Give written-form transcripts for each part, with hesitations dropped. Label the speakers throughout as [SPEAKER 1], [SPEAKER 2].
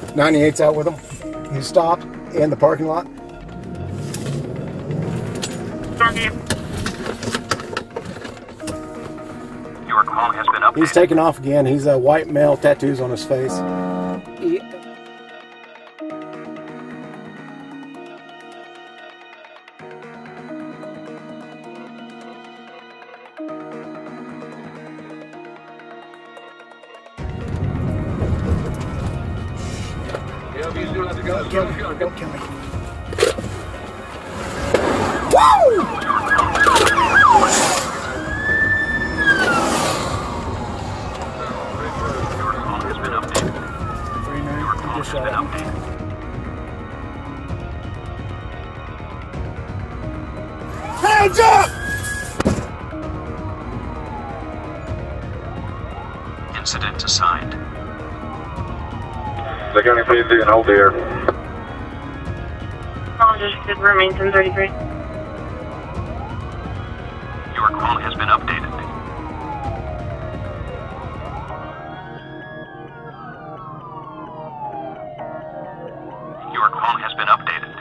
[SPEAKER 1] 98's out with him. He stopped in the parking lot.
[SPEAKER 2] Your call has been updated.
[SPEAKER 1] He's taking off again. He's a white male, tattoos on his face. Don't kill me. Woo! Hands up!
[SPEAKER 2] Incident assigned.
[SPEAKER 3] The county please do and hold there.
[SPEAKER 4] Just remains 1033.
[SPEAKER 2] Your call has been updated. Your call has been updated.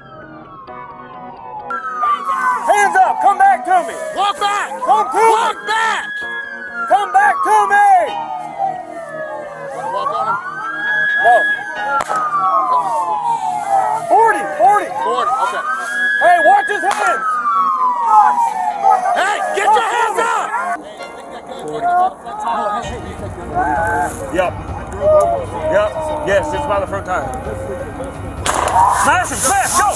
[SPEAKER 5] Hands up! Come back to me! Walk back! Come to me! Walk back! Come back to me! Want to walk on him? No. 40, okay. Hey, watch his hands! Hey, get your hands up! 40. Yep. Yes, it's by the front tire. Smash him, smash, go!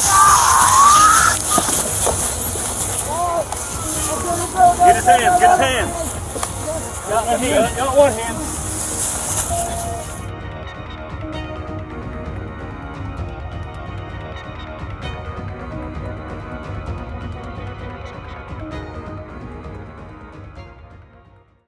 [SPEAKER 5] Get his hands, get his hands. Got one hand.